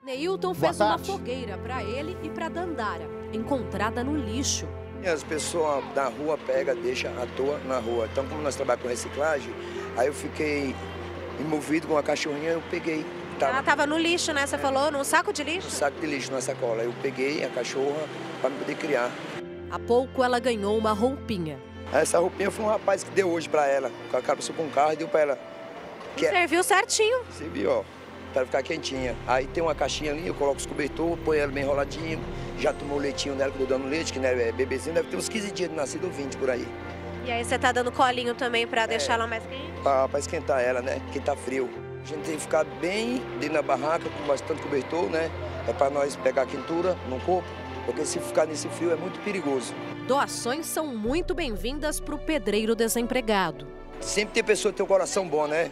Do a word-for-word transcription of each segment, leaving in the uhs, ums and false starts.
Neilton fez uma fogueira para ele e para Dandara, encontrada no lixo. E as pessoas da rua pegam, deixam à toa na rua. Então, como nós trabalhamos com reciclagem, aí eu fiquei envolvido com a cachorrinha, eu peguei. Tava, Ela estava no lixo, né? Você é, falou, num saco de lixo? Um saco de lixo na sacola. Eu peguei a cachorra para poder criar. Há pouco ela ganhou uma roupinha. Essa roupinha foi um rapaz que deu hoje para ela. O cara passou com um carro e deu para ela. Que serviu certinho. Serviu, ó. Para ficar quentinha. Aí tem uma caixinha ali, eu coloco os cobertores, põe ela bem enroladinha. Já tomou o leitinho dela, que eu tô dando leite, que né, é bebezinho, deve ter uns quinze dias de nascido ou vinte por aí. E aí você tá dando colinho também para é, deixar ela mais quente? Para esquentar ela, né? Que tá frio. A gente tem que ficar bem dentro da barraca, com bastante cobertor, né? É para nós pegar a quentura no corpo, porque se ficar nesse frio é muito perigoso. Doações são muito bem-vindas para o pedreiro desempregado. Sempre tem pessoa que tem um coração bom, né?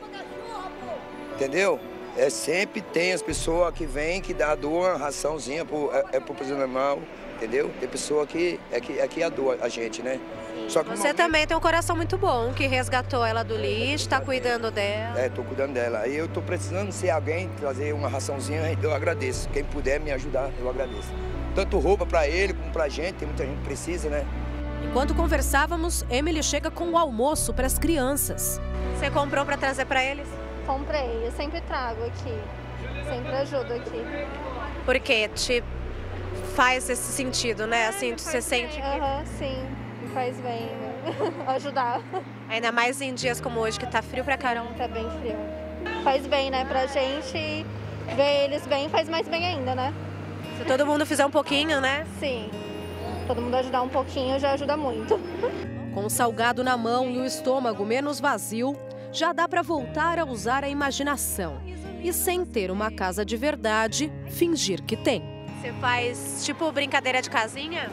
Entendeu? É, sempre tem as pessoas que vêm, que dá doa, raçãozinha pro, é, é pro animal, entendeu? Tem pessoa que é que, é que adoa a gente, né? Só que você também tem um coração muito bom, que resgatou ela do lixo, tá cuidando dela. É, tô cuidando dela. Aí eu tô precisando ser alguém, trazer uma raçãozinha, eu agradeço. Quem puder me ajudar, eu agradeço. Tanto roupa pra ele como pra gente, tem muita gente que precisa, né? Enquanto conversávamos, Emily chega com o almoço para as crianças. Você comprou para trazer para eles? Comprei, eu sempre trago aqui, sempre ajudo aqui. Por quê? Te faz esse sentido, né? Assim, você sente que... Aham, uhum, sim, me faz bem ajudar. Ainda mais em dias como hoje, que tá frio pra caramba. Tá bem frio. Faz bem, né, pra gente ver eles bem, faz mais bem ainda, né? Se todo mundo fizer um pouquinho, né? Sim, todo mundo ajudar um pouquinho já ajuda muito. Com o salgado na mão e o estômago menos vazio, já dá para voltar a usar a imaginação. E sem ter uma casa de verdade, fingir que tem. Você faz tipo brincadeira de casinha?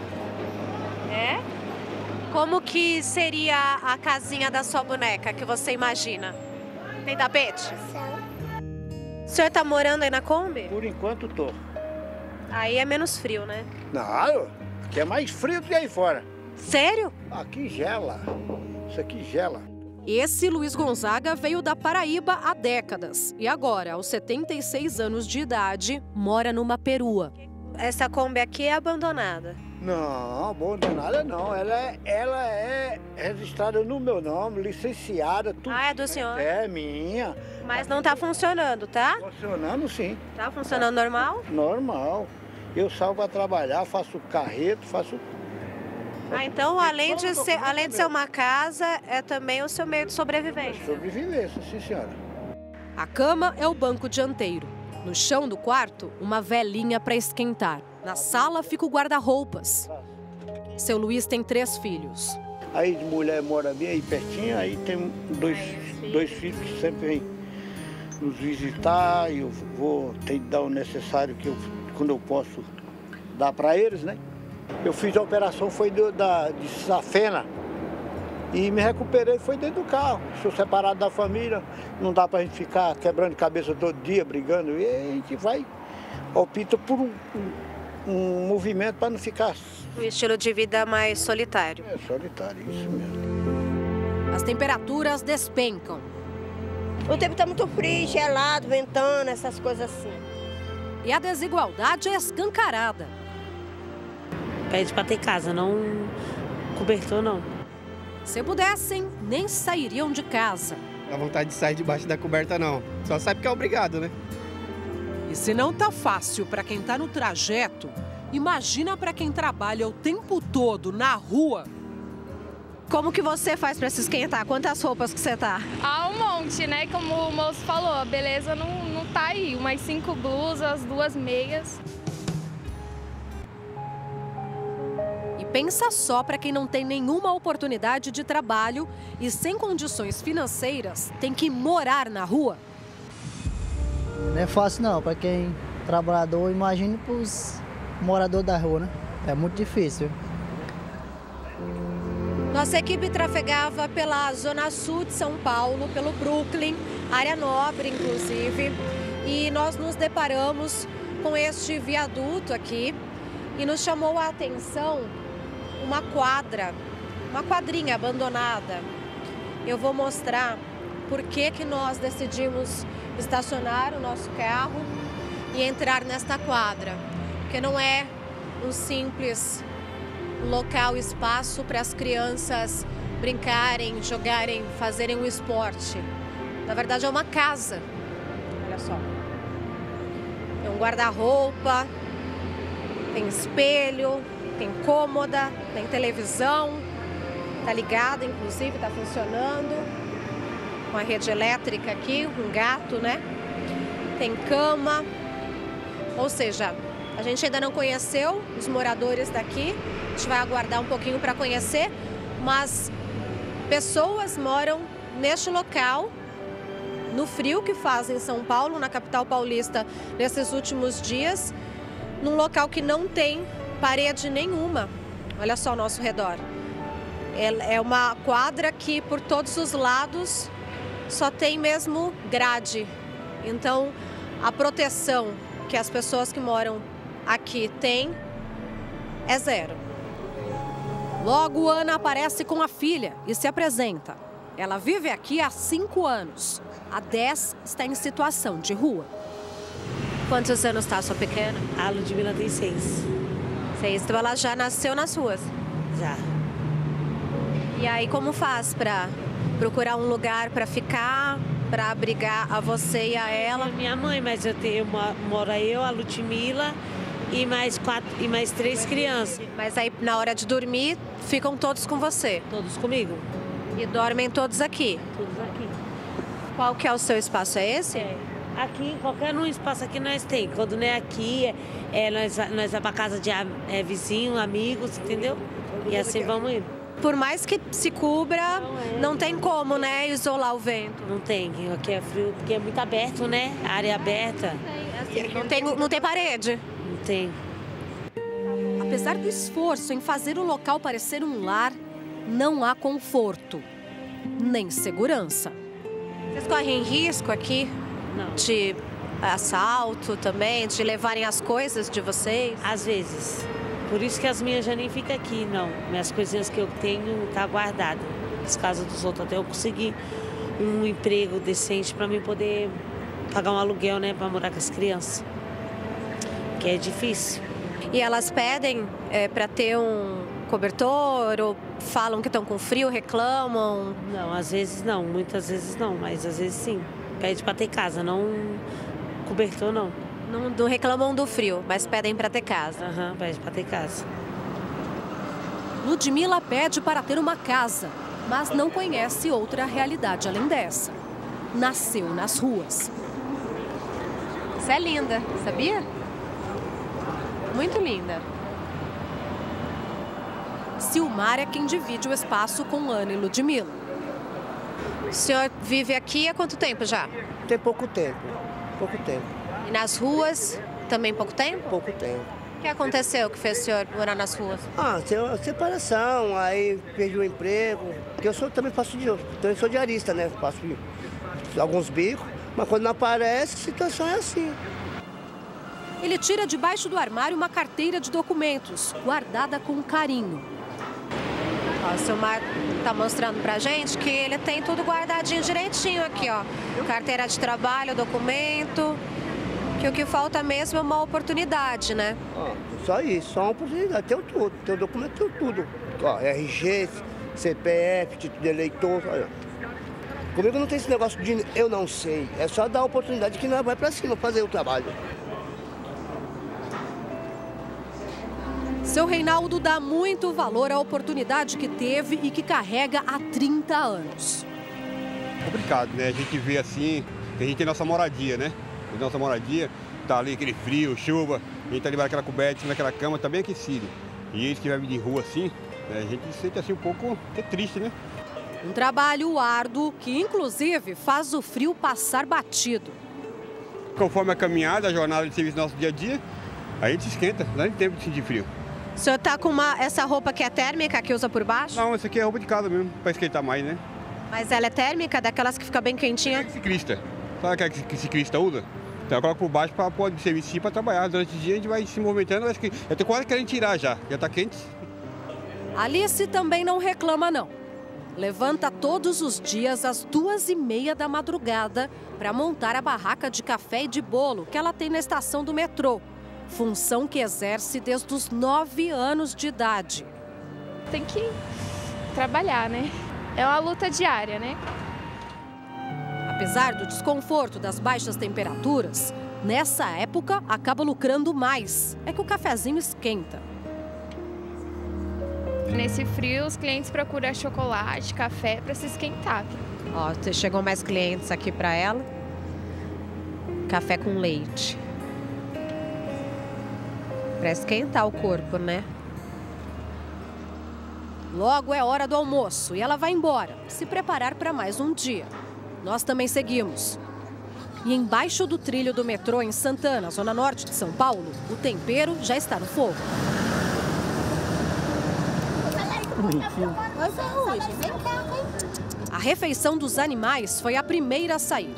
É? Como que seria a casinha da sua boneca que você imagina? Tem tapete? Sim. O senhor tá morando aí na Kombi? Por enquanto tô. Aí é menos frio, né? Não, aqui é mais frio do que aí fora. Sério? Aqui gela. Isso aqui gela. Esse Luiz Gonzaga veio da Paraíba há décadas e agora, aos setenta e seis anos de idade, mora numa perua. Essa Kombi aqui é abandonada? Não, abandonada não. Ela é, ela é registrada no meu nome, licenciada. Tudo. Ah, é do senhor? É minha. Mas não tá funcionando, tá? Funcionando sim. Tá funcionando normal? Normal. Eu saio para trabalhar, faço carreto, faço... Ah, então, além de, ser, além de ser uma casa, é também o seu meio de sobrevivência. Sobrevivência, sim, senhora. A cama é o banco dianteiro. No chão do quarto, uma velinha para esquentar. Na sala fica o guarda-roupas. Seu Luiz tem três filhos. Aí de mulher mora bem aí pertinho, aí tem dois, dois filhos que sempre vêm nos visitar. E eu vou ter que dar o necessário que eu, quando eu posso dar para eles, né? Eu fiz a operação, foi do, da, de safena e me recuperei, foi dentro do carro. Sou separado da família, não dá pra gente ficar quebrando cabeça todo dia, brigando. E a gente vai, opta por um, um, um movimento para não ficar... Um estilo de vida mais solitário. É, solitário, isso mesmo. As temperaturas despencam. O tempo tá muito frio, gelado, ventando, essas coisas assim. E a desigualdade é escancarada. Pede para ter casa, não cobertor, não. Se pudessem, nem sairiam de casa. Não dá vontade de sair debaixo da coberta, não. Só sabe que é obrigado, né? E se não tá fácil para quem tá no trajeto, imagina para quem trabalha o tempo todo na rua. Como que você faz para se esquentar? Quantas roupas que você tá? Ah, um monte, né? Como o moço falou, a beleza não, não tá aí. Umas cinco blusas, duas meias. Pensa só para quem não tem nenhuma oportunidade de trabalho e sem condições financeiras tem que morar na rua. Não é fácil não, para quem é trabalhador, imagine para os moradores da rua, né? É muito difícil. Nossa equipe trafegava pela zona sul de São Paulo, pelo Brooklyn, área nobre inclusive, e nós nos deparamos com este viaduto aqui e nos chamou a atenção uma quadra, uma quadrinha abandonada. Eu vou mostrar por que que nós decidimos estacionar o nosso carro e entrar nesta quadra, porque não é um simples local, espaço para as crianças brincarem, jogarem, fazerem um esporte. Na verdade, é uma casa. Olha só. Tem um guarda-roupa, tem espelho, tem cômoda, tem televisão. Tá ligada, inclusive, tá funcionando. Com a rede elétrica aqui, um gato, né? Tem cama. Ou seja, a gente ainda não conheceu os moradores daqui. A gente vai aguardar um pouquinho para conhecer, mas pessoas moram neste local, no frio que faz em São Paulo, na capital paulista, nesses últimos dias, num local que não tem parede nenhuma. Olha só ao nosso redor. É uma quadra que por todos os lados só tem mesmo grade. Então, a proteção que as pessoas que moram aqui têm é zero. Logo, Ana aparece com a filha e se apresenta. Ela vive aqui há cinco anos. Há dez está em situação de rua. Quantos anos está a sua pequena? A Ludmila tem seis. Seis. Então ela já nasceu nas ruas? Já. E aí como faz para procurar um lugar para ficar, para abrigar a você e a ela? É minha mãe, mas eu tenho uma, mora eu, a Ludmila e mais quatro e mais três crianças. Mas aí na hora de dormir ficam todos com você? Todos comigo. E dormem todos aqui? Todos aqui. Qual que é o seu espaço? É esse? É. Aqui, qualquer um espaço aqui nós tem. Quando não é aqui, é, é, nós, nós vamos para casa de é, vizinho, amigos, entendeu? E assim vamos indo. Por mais que se cubra, não, é. não tem como, né, isolar o vento. Não tem, aqui é frio, porque é muito aberto, né? A área é aberta. Assim, não, tem, não tem parede? Não tem. Apesar do esforço em fazer o local parecer um lar, não há conforto, nem segurança. Vocês correm risco aqui? Não. De assalto também, de levarem as coisas de vocês? Às vezes. Por isso que as minhas já nem ficam aqui, não. Minhas coisinhas que eu tenho tá guardada. As casas dos outros, até eu conseguir um emprego decente para mim poder pagar um aluguel, né, para morar com as crianças. Que é difícil. E elas pedem é, para ter um cobertor ou falam que estão com frio, reclamam? Não, às vezes não, muitas vezes não, mas às vezes sim. Pede para ter casa, não cobertor não. Não, não reclamam do frio, mas pedem para ter casa. Aham, uhum, pede para ter casa. Ludmila pede para ter uma casa, mas não conhece outra realidade além dessa. Nasceu nas ruas. Você é linda, sabia? Muito linda. Silmar é quem divide o espaço com Ana e Ludmila. O senhor vive aqui há quanto tempo já? Tem pouco tempo, pouco tempo. E nas ruas também pouco tempo? Pouco tempo. O que aconteceu que fez o senhor morar nas ruas? Ah, separação, aí perdi o emprego. Porque eu sou, também faço de, também sou diarista, né? Faço alguns bicos, mas quando não aparece, a situação é assim. Ele tira debaixo do armário uma carteira de documentos, guardada com carinho. Ó, o Silmar tá mostrando pra gente que ele tem tudo guardadinho direitinho aqui, ó. Carteira de trabalho, documento. Que o que falta mesmo é uma oportunidade, né? Ah, só isso, só uma oportunidade. Tenho tudo, tenho documento, tenho tudo. Ó, R G, C P F, título de eleitor, olha. Comigo não tem esse negócio de eu não sei. É só dar a oportunidade que nós vai pra cima fazer o trabalho. Seu Reinaldo dá muito valor à oportunidade que teve e que carrega há trinta anos. Complicado, né? A gente vê assim, que a gente tem nossa moradia, né? A nossa moradia, tá ali aquele frio, chuva, a gente tá debaixo daquela coberta, naquela cama, tá bem aquecido. E eles que vai vir de rua assim, né? A gente se sente assim um pouco até triste, né? Um trabalho árduo que, inclusive, faz o frio passar batido. Conforme a caminhada, a jornada de serviço do nosso dia a dia, a gente esquenta, não tem tempo de sentir frio. O senhor tá com uma, essa roupa que é térmica, que usa por baixo? Não, essa aqui é roupa de casa mesmo, para esquentar mais, né? Mas ela é térmica, daquelas que fica bem quentinha? É ciclista. Sabe aquela que ciclista usa? Então eu coloco por baixo para poder se vestir para trabalhar. Durante o dia a gente vai se movimentando, acho que eu tô quase querendo tirar já, já tá quente. Alice também não reclama, não. levanta todos os dias às duas e meia da madrugada para montar a barraca de café e de bolo que ela tem na estação do metrô. Função que exerce desde os nove anos de idade. Tem que trabalhar, né? É uma luta diária, né? Apesar do desconforto das baixas temperaturas, nessa época acaba lucrando mais. É que o cafezinho esquenta. Nesse frio, os clientes procuram chocolate, café para se esquentar. Ó, chegou mais clientes aqui para ela. Café com leite. Para esquentar o corpo, né? Logo é hora do almoço e ela vai embora, se preparar para mais um dia. Nós também seguimos. E embaixo do trilho do metrô em Santana, zona norte de São Paulo, o tempero já está no fogo. A refeição dos animais foi a primeira a sair.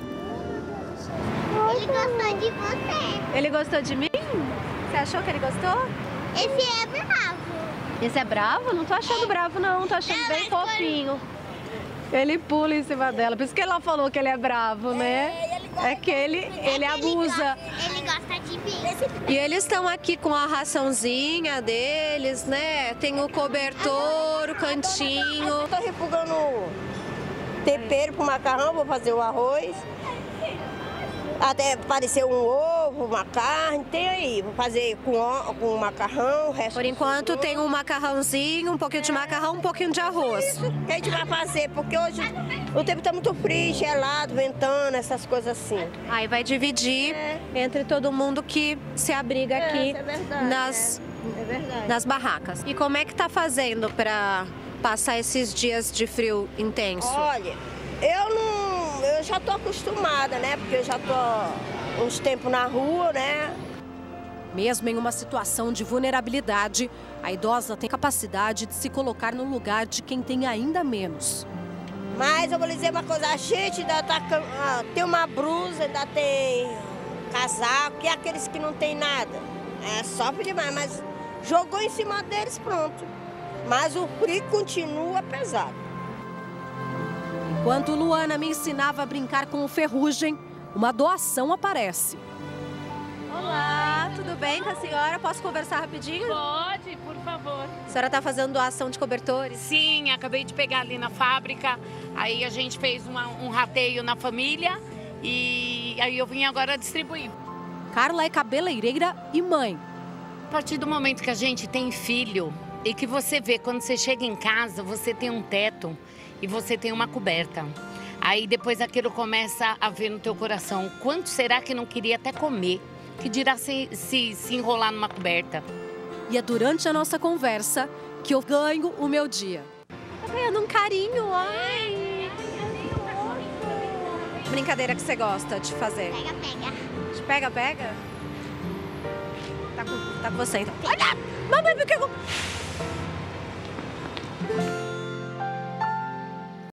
Ele gostou de você. Ele gostou de mim? Você achou que ele gostou? Esse é bravo. Esse é bravo? Não tô achando bravo, não. Tô achando bem fofinho. Ele pula em cima dela. Por isso que ela falou que ele é bravo, né? É que ele, ele abusa. Ele gosta de mim. E eles estão aqui com a raçãozinha deles, né? Tem o cobertor, o cantinho. Tô refugando tempero pro macarrão, vou fazer o arroz. Até aparecer um ovo, uma carne, tem aí. Vou fazer com, com macarrão, o resto. Por enquanto tem um macarrãozinho, um pouquinho de macarrão, um pouquinho de arroz. Isso que a gente vai fazer, porque hoje o tempo tá muito frio, gelado, ventando, essas coisas assim. Aí vai dividir é. entre todo mundo que se abriga é, aqui é verdade, nas, é. É verdade. nas barracas. E como é que tá fazendo para passar esses dias de frio intenso? Olha, eu não... Eu já tô acostumada, né? Porque eu já tô uns tempos na rua, né? Mesmo em uma situação de vulnerabilidade, a idosa tem capacidade de se colocar no lugar de quem tem ainda menos. Mas eu vou lhe dizer uma coisa, a gente ainda tá, tem uma blusa, ainda tem casaco, e aqueles que não tem nada. É, sofre demais, mas jogou em cima deles, pronto. Mas o frio continua pesado. Enquanto Luana me ensinava a brincar com o ferrugem, uma doação aparece. Olá, tudo bem com a senhora? Posso conversar rapidinho? Pode, por favor. A senhora está fazendo doação de cobertores? Sim, acabei de pegar ali na fábrica, aí a gente fez uma, um rateio na família e aí eu vim agora distribuir. Carla é cabeleireira e mãe. A partir do momento que a gente tem filho e que você vê, quando você chega em casa, você tem um teto e você tem uma coberta. Aí depois aquilo começa a ver no teu coração. Quanto será que não queria até comer? Que dirá se, se, se enrolar numa coberta? E é durante a nossa conversa que eu ganho o meu dia. Tá ganhando um carinho, ai! Brincadeira que você gosta de fazer? Pega, pega. Pega, pega? Tá com, tá com você então. Olha! Mamãe, por que eu...